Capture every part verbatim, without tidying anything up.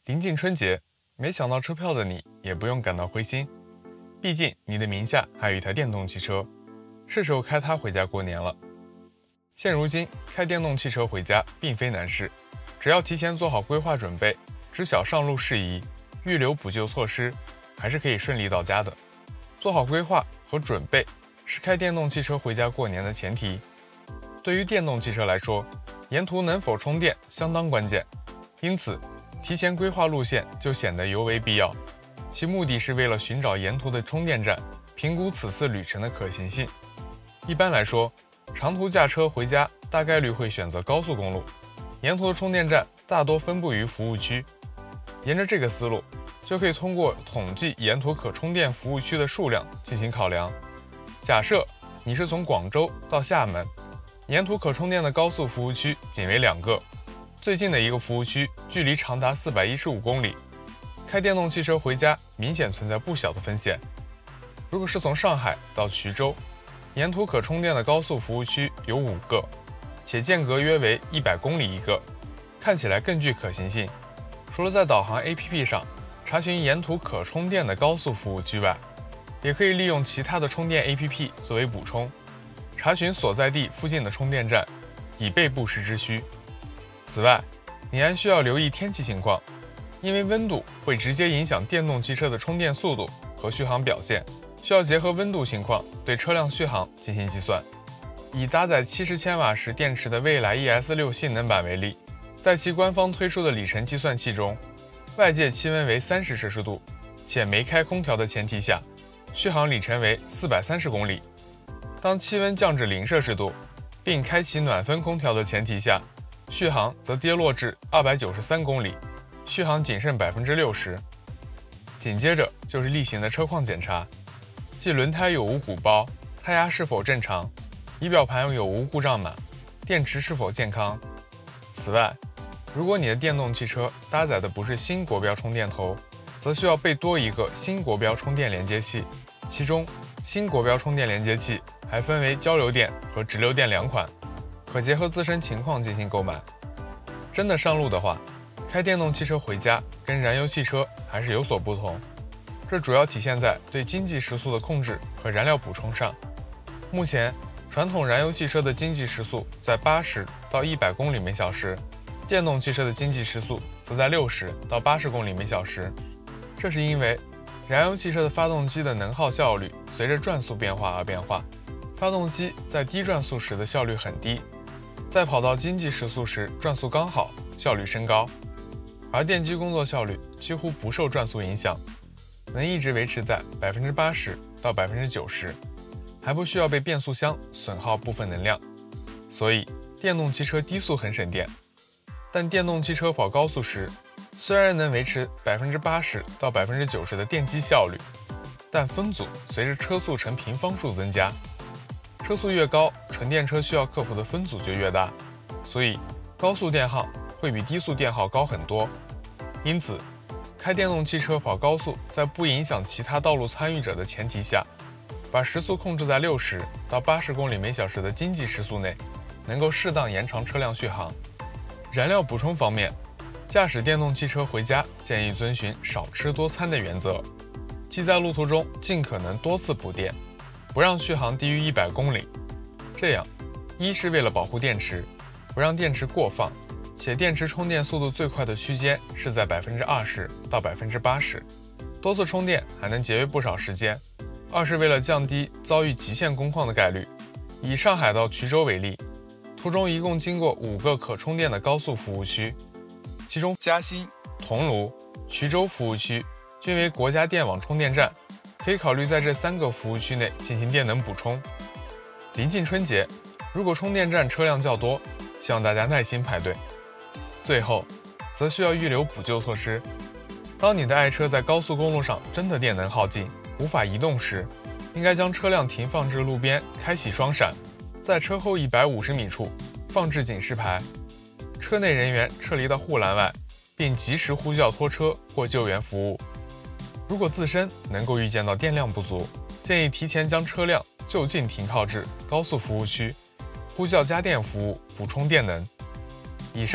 临近春节，没抢到车票的你也不用感到灰心，毕竟你的名下还有一台电动汽车，是时候开它回家过年了。现如今，开电动汽车回家并非难事，只要提前做好规划准备，知晓上路事宜，预留补救措施，还是可以顺利到家的。做好规划和准备是开电动汽车回家过年的前提。对于电动汽车来说，沿途能否充电相当关键，因此提前规划路线就显得尤为必要。其目的是为了寻找沿途的充电站，评估此次旅程的可行性。一般来说，长途驾车回家大概率会选择高速公路，沿途的充电站大多分布于服务区。沿着这个思路，就可以通过统计沿途可充电服务区的数量进行考量。假设你是从广州到厦门，沿途可充电的高速服务区仅为两个，最近的一个服务区距离长达四百一十五公里，开电动汽车回家明显存在不小的风险。如果是从上海到衢州，沿途可充电的高速服务区有五个，且间隔约为一百公里一个，看起来更具可行性。除了在导航 A P P 上查询沿途可充电的高速服务区外，也可以利用其他的充电 A P P 作为补充，查询所在地附近的充电站，以备不时之需。此外，你还需要留意天气情况，因为温度会直接影响电动汽车的充电速度和续航表现，需要结合温度情况对车辆续航进行计算。以搭载七十千瓦时电池的蔚来 E S 六 性能版为例，在其官方推出的里程计算器中，外界气温为三十摄氏度，且没开空调的前提下，续航里程为四百三十公里。当气温降至零摄氏度，并开启暖风空调的前提下，续航则跌落至二百九十三公里，续航仅剩 百分之六十。 紧接着就是例行的车况检查，即轮胎有无鼓包，胎压是否正常，仪表盘有无故障码，电池是否健康。此外，如果你的电动汽车搭载的不是新国标充电头，则需要备多一个新国标充电连接器，其中新国标充电连接器还分为交流电和直流电两款，可结合自身情况进行购买。真的上路的话，开电动汽车回家跟燃油汽车还是有所不同，这主要体现在对经济时速的控制和燃料补充上。目前，传统燃油汽车的经济时速在八十到一百公里每小时，电动汽车的经济时速则在六十到八十公里每小时。这是因为燃油汽车的发动机的能耗效率随着转速变化而变化，发动机在低转速时的效率很低，在跑到经济时速时转速刚好，效率升高。而电机工作效率几乎不受转速影响，能一直维持在 百分之八十 到 百分之九十， 还不需要被变速箱损耗部分能量。所以电动汽车低速很省电。但电动汽车跑高速时，虽然能维持 百分之八十 到 百分之九十 的电机效率，但风阻随着车速呈平方数增加，车速越高，纯电车需要克服的风阻就越大，所以高速电耗会比低速电耗高很多。因此，开电动汽车跑高速，在不影响其他道路参与者的前提下，把时速控制在六十到八十公里每小时的经济时速内，能够适当延长车辆续航。燃料补充方面，驾驶电动汽车回家建议遵循少吃多餐的原则，即在路途中尽可能多次补电，不让续航低于一百公里。这样，一是为了保护电池，不让电池过放，且电池充电速度最快的区间是在 百分之二十 到 百分之八十， 多次充电还能节约不少时间。二是为了降低遭遇极限工况的概率。以上海到衢州为例，途中一共经过五个可充电的高速服务区，其中嘉兴、桐庐、衢州服务区均为国家电网充电站，可以考虑在这三个服务区内进行电能补充。临近春节，如果充电站车辆较多，希望大家耐心排队。最后，则需要预留补救措施。当你的爱车在高速公路上真的电能耗尽，无法移动时，应该将车辆停放至路边，开启双闪，在车后一百五十米处放置警示牌，车内人员撤离到护栏外，并及时呼叫拖车或救援服务。如果自身能够预见到电量不足，建议提前将车辆就近停靠至高速服务区，呼叫家电服务补充电能。以上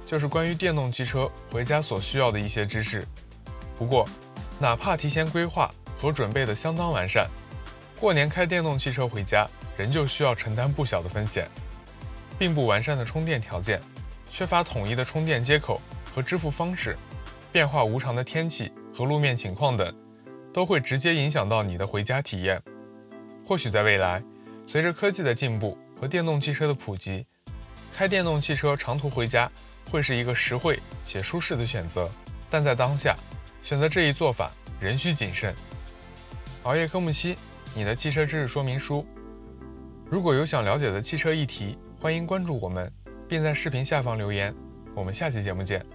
就是关于电动汽车回家所需要的一些知识。不过，哪怕提前规划和准备的相当完善，过年开电动汽车回家，仍旧需要承担不小的风险。并不完善的充电条件，缺乏统一的充电接口和支付方式，变化无常的天气和路面情况等，都会直接影响到你的回家体验。或许在未来，随着科技的进步和电动汽车的普及，开电动汽车长途回家会是一个实惠且舒适的选择。但在当下，选择这一做法仍需谨慎。熬夜科目七，你的汽车知识说明书。如果有想了解的汽车议题，欢迎关注我们，并在视频下方留言。我们下期节目见。